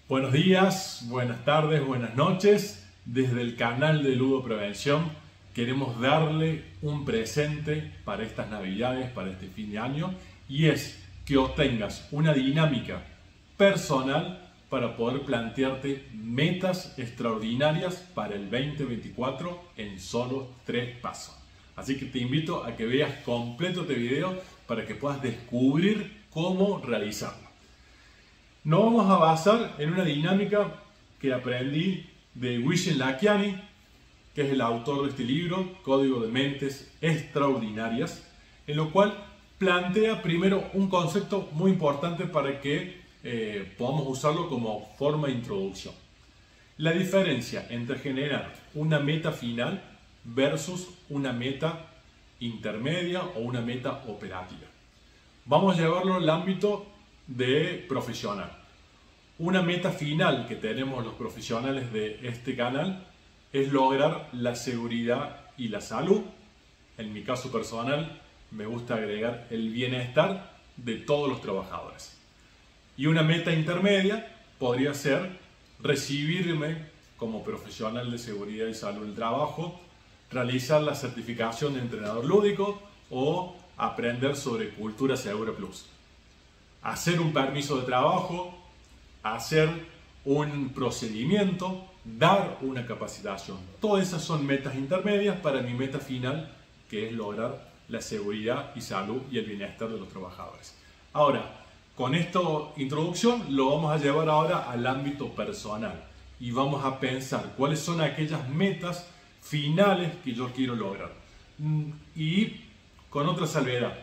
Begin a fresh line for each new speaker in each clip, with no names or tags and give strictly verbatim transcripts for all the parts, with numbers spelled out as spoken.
Buenos días, buenas tardes, buenas noches. Desde el canal de Ludo Prevención queremos darle un presente para estas navidades, para este fin de año, y es que obtengas una dinámica personal para poder plantearte metas extraordinarias para el veinte veinticuatro en solo tres pasos. Así que te invito a que veas completo este video para que puedas descubrir cómo realizarlo. Nos vamos a basar en una dinámica que aprendí de Vishen Lakhiani, que es el autor de este libro, Código de Mentes Extraordinarias, en lo cual plantea primero un concepto muy importante para que eh, podamos usarlo como forma de introducción. La diferencia entre generar una meta final versus una meta intermedia o una meta operativa. Vamos a llevarlo al ámbito de profesional. Una meta final que tenemos los profesionales de este canal es lograr la seguridad y la salud. En mi caso personal me gusta agregar el bienestar de todos los trabajadores. Y una meta intermedia podría ser recibirme como profesional de seguridad y salud del trabajo, realizar la certificación de entrenador lúdico o aprender sobre Cultura Segura Plus. Hacer un permiso de trabajo, hacer un procedimiento, dar una capacitación. Todas esas son metas intermedias para mi meta final, que es lograr la seguridad y salud y el bienestar de los trabajadores. Ahora, con esta introducción lo vamos a llevar ahora al ámbito personal y vamos a pensar cuáles son aquellas metas finales que yo quiero lograr. Y con otra salvedad,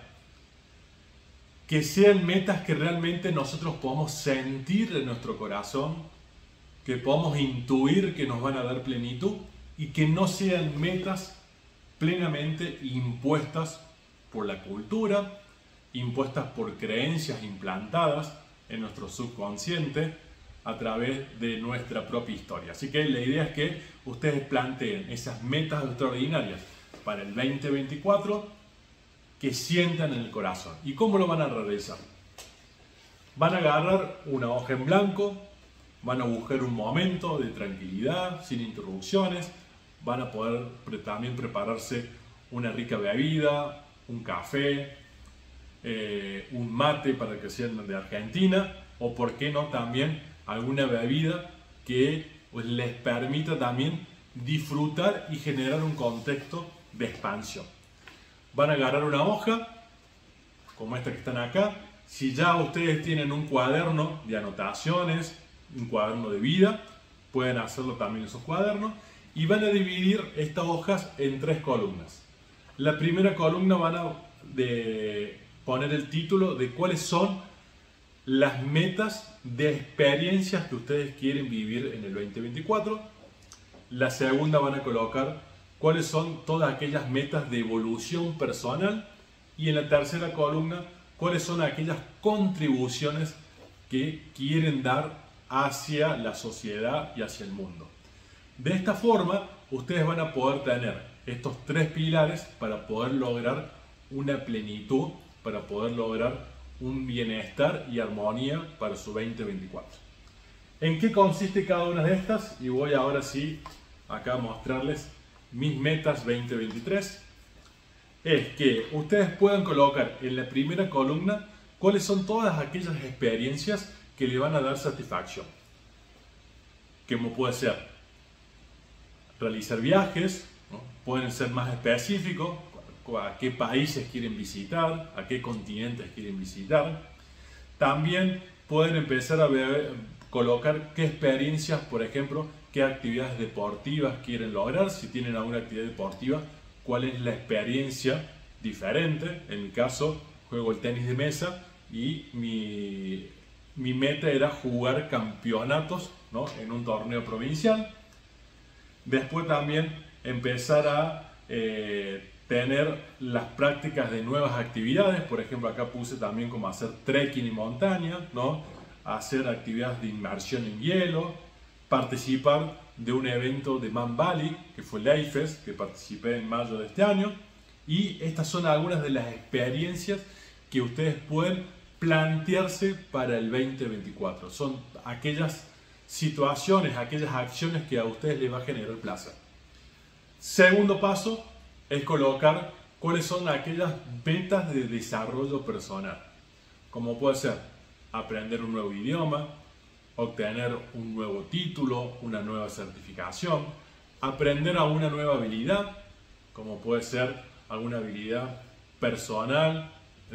que sean metas que realmente nosotros podamos sentir en nuestro corazón, que podamos intuir que nos van a dar plenitud y que no sean metas plenamente impuestas por la cultura, impuestas por creencias implantadas en nuestro subconsciente a través de nuestra propia historia. Así que la idea es que ustedes planteen esas metas extraordinarias para el veinte veinticuatro que sientan en el corazón. ¿Y cómo lo van a realizar? Van a agarrar una hoja en blanco, van a buscar un momento de tranquilidad, sin interrupciones, van a poder también prepararse una rica bebida, un café, eh, un mate para que sean de Argentina, o por qué no también alguna bebida que pues, les permita también disfrutar y generar un contexto de expansión. Van a agarrar una hoja, como esta que están acá. Si ya ustedes tienen un cuaderno de anotaciones, un cuaderno de vida, pueden hacerlo también en esos cuadernos. Y van a dividir estas hojas en tres columnas. La primera columna van a de poner el título de cuáles son las metas de experiencias que ustedes quieren vivir en el veinte veinticuatro. La segunda van a colocar cuáles son todas aquellas metas de evolución personal, y en la tercera columna cuáles son aquellas contribuciones que quieren dar hacia la sociedad y hacia el mundo. De esta forma ustedes van a poder tener estos tres pilares para poder lograr una plenitud, para poder lograr un bienestar y armonía para su veinte veinticuatro. ¿En qué consiste cada una de estas? Y voy ahora sí acá a mostrarles mis metas veinte veintitrés. Es que ustedes puedan colocar en la primera columna cuáles son todas aquellas experiencias que le van a dar satisfacción. Como puede ser realizar viajes, ¿no? Pueden ser más específicos, a qué países quieren visitar, a qué continentes quieren visitar. También pueden empezar a ver, colocar qué experiencias, por ejemplo, qué actividades deportivas quieren lograr. Si tienen alguna actividad deportiva, cuál es la experiencia diferente. En mi caso, juego el tenis de mesa y mi, mi meta era jugar campeonatos, ¿no? En un torneo provincial. Después también empezar a eh, tener las prácticas de nuevas actividades. Por ejemplo, acá puse también como hacer trekking y montaña, ¿no? Hacer actividades de inmersión en hielo, participar de un evento de Man Valley, que fue el EIFES, que participé en mayo de este año. Y estas son algunas de las experiencias que ustedes pueden plantearse para el veinte veinticuatro. Son aquellas situaciones, aquellas acciones que a ustedes les va a generar placer. Segundo paso es colocar cuáles son aquellas metas de desarrollo personal, como puede ser aprender un nuevo idioma, obtener un nuevo título, una nueva certificación, aprender a una nueva habilidad, como puede ser alguna habilidad personal,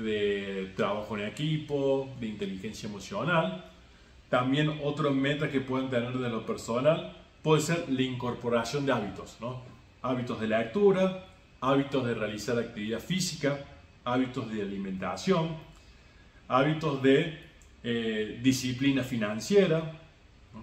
de trabajo en equipo, de inteligencia emocional. También otra meta que pueden tener de lo personal puede ser la incorporación de hábitos, ¿no? Hábitos de lectura, hábitos de realizar actividad física, hábitos de alimentación, hábitos de eh, disciplina financiera, ¿no?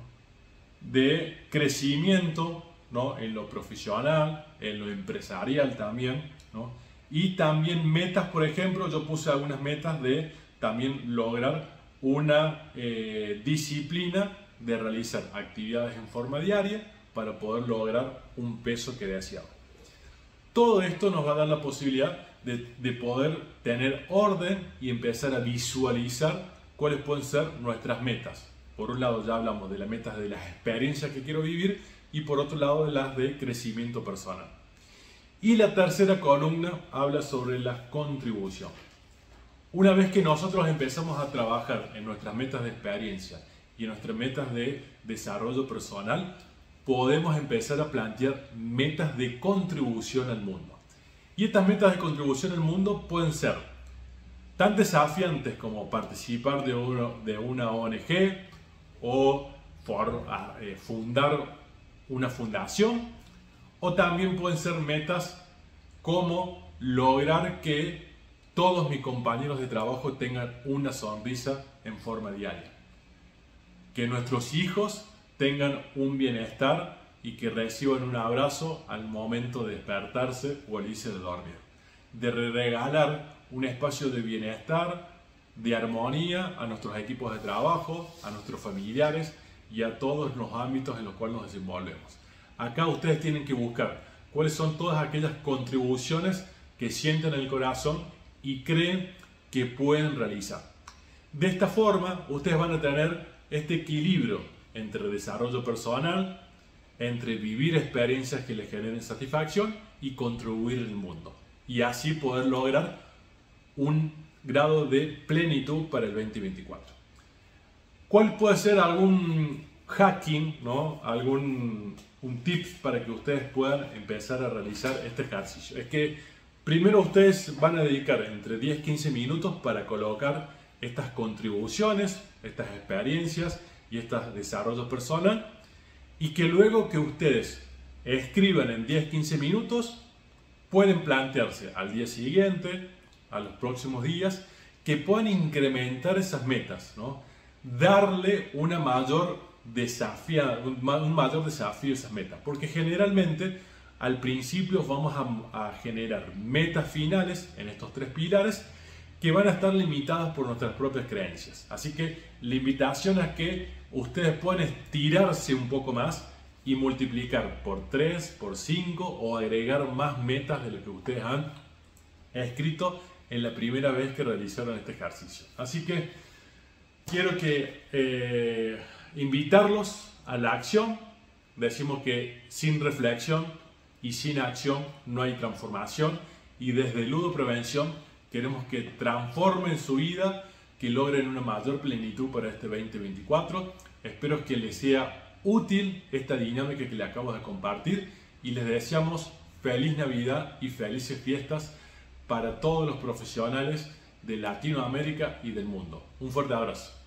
De crecimiento, ¿no? En lo profesional, en lo empresarial también, ¿no? Y también metas, por ejemplo, yo puse algunas metas de también lograr una eh, disciplina de realizar actividades en forma diaria para poder lograr un peso que deseaba. Todo esto nos va a dar la posibilidad de, de poder tener orden y empezar a visualizar cuáles pueden ser nuestras metas. Por un lado ya hablamos de las metas de las experiencias que quiero vivir y por otro lado de las de crecimiento personal. Y la tercera columna habla sobre la contribución. Una vez que nosotros empezamos a trabajar en nuestras metas de experiencia y en nuestras metas de desarrollo personal, podemos empezar a plantear metas de contribución al mundo. Y estas metas de contribución al mundo pueden ser tan desafiantes como participar de, uno, de una O N G o for, eh, fundar una fundación, o también pueden ser metas como lograr que todos mis compañeros de trabajo tengan una sonrisa en forma diaria, que nuestros hijos tengan un bienestar y que reciban un abrazo al momento de despertarse o al irse de dormir, de regalar un espacio de bienestar, de armonía a nuestros equipos de trabajo, a nuestros familiares y a todos los ámbitos en los cuales nos desenvolvemos. Acá ustedes tienen que buscar cuáles son todas aquellas contribuciones que sienten en el corazón y creen que pueden realizar. De esta forma, ustedes van a tener este equilibrio entre desarrollo personal, entre vivir experiencias que les generen satisfacción y contribuir en el mundo. Y así poder lograr un grado de plenitud para el veinte veinticuatro. ¿Cuál puede ser algún hacking, ¿no? algún un tips para que ustedes puedan empezar a realizar este ejercicio? Es que primero ustedes van a dedicar entre diez a quince minutos para colocar estas contribuciones, estas experiencias y estos desarrollos personal, y que luego que ustedes escriban en diez a quince minutos pueden plantearse al día siguiente, a los próximos días, que puedan incrementar esas metas, ¿no? Darle una mayor desafía, un mayor desafío a esas metas, porque generalmente al principio vamos a, a generar metas finales en estos tres pilares que van a estar limitadas por nuestras propias creencias. Así que la invitación es que ustedes puedan estirarse un poco más y multiplicar por tres, por cinco o agregar más metas de lo que ustedes han escrito en la primera vez que realizaron este ejercicio. Así que quiero que eh, invitarlos a la acción. Decimos que sin reflexión y sin acción no hay transformación, y desde Ludo Prevención queremos que transformen su vida, que logren una mayor plenitud para este veinte veinticuatro. Espero que les sea útil esta dinámica que les acabo de compartir y les deseamos feliz Navidad y felices fiestas para todos los profesionales de Latinoamérica y del mundo. Un fuerte abrazo.